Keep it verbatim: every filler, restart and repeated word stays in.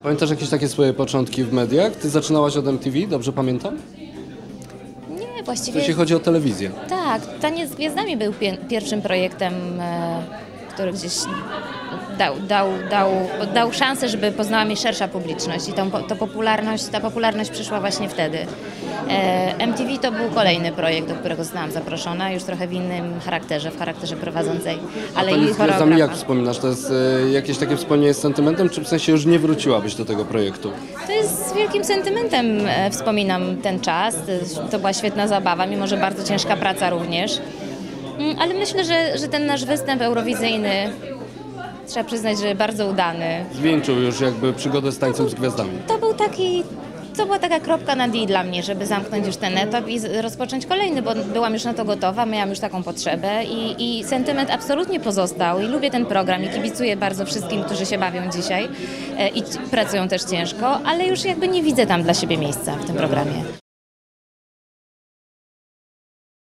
Pamiętasz jakieś takie swoje początki w mediach? Ty zaczynałaś od M T V, dobrze pamiętam? Nie, właściwie... Jeśli chodzi o telewizję. Tak, Taniec z Gwiazdami był pie pierwszym projektem, e, który gdzieś dał, dał, dał, dał szansę, żeby poznała mnie szersza publiczność i tą, to popularność, ta popularność przyszła właśnie wtedy. E, M T V to był kolejny projekt, do którego zostałam zaproszona, już trochę w innym charakterze, w charakterze prowadzącej, ale i Taniec z Gwiazdami jak choreografa. wspominasz? To jest e, jakieś takie wspomnienie z sentymentem, czy w sensie już nie wróciłabyś do tego projektu? To jest z wielkim sentymentem, e, wspominam ten czas, to, to była świetna zabawa, mimo że bardzo ciężka praca również. Mm, Ale myślę, że, że ten nasz występ eurowizyjny, trzeba przyznać, że bardzo udany. Zwieńczył już jakby przygodę z Tańcem z Gwiazdami. To był taki, to była taka kropka nad i dla mnie, żeby zamknąć już ten etap i z- rozpocząć kolejny, bo byłam już na to gotowa, miałam już taką potrzebę i, i sentyment absolutnie pozostał i lubię ten program i kibicuję bardzo wszystkim, którzy się bawią dzisiaj e, i c- pracują też ciężko, ale już jakby nie widzę tam dla siebie miejsca w tym programie.